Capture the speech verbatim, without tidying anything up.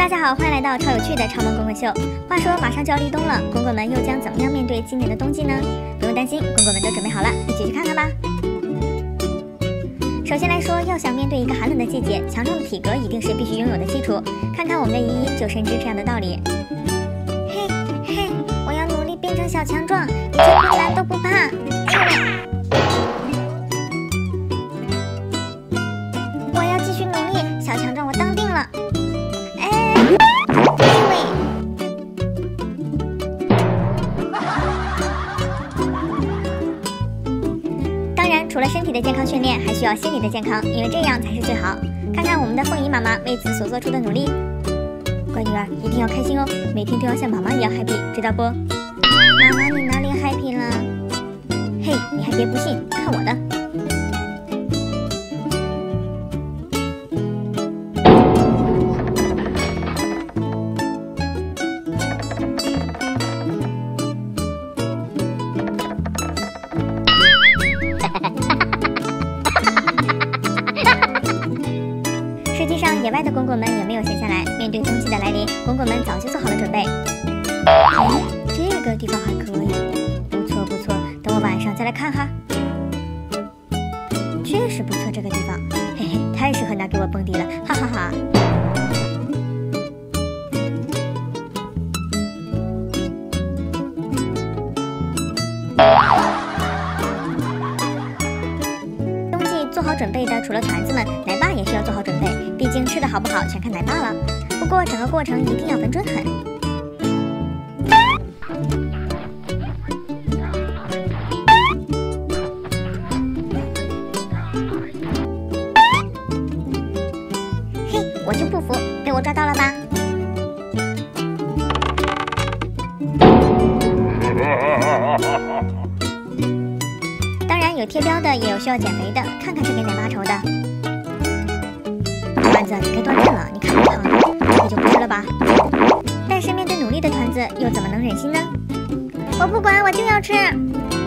大家好，欢迎来到超有趣的超萌滚滚秀。话说马上就要立冬了，滚滚们又将怎么样面对今年的冬季呢？不用担心，滚滚们都准备好了，一起去看看吧。首先来说，要想面对一个寒冷的季节，强壮的体格一定是必须拥有的基础。看看我们的依依就深知这样的道理。嘿嘿，我要努力变成小强壮，一切困难都不怕。我要继续努力，小强壮我当定了。哎，哎喂！当然，除了身体的健康训练，还需要心理的健康，因为这样才是最好。看看我们的凤仪妈妈为此所做出的努力。乖女儿，一定要开心哦，每天都要像妈妈一样 happy， 知道不？妈妈，你哪里 happy 了？嘿，你还别不信，看我的！实际上，野外的滚滚们也没有闲下来。面对冬季的来临，滚滚们早就做好了准备。哎，这个地方还可以，不错不错。等我晚上再来看哈。确实不错，这个地方，嘿嘿，太适合拿给我蹦迪了，哈哈哈。冬季做好准备的，除了团子们，奶爸也需要做好准备。毕竟吃的好不好，全看奶爸了。不过整个过程一定要稳准狠。嘿，我就不服，被我抓到了吧？当然有贴标的，也有需要减肥的，看看是给奶妈愁的。团子，你该锻炼了，你看你胖的，这个就不吃了吧。但是面对努力的团子，又怎么能忍心呢？我不管，我就要吃。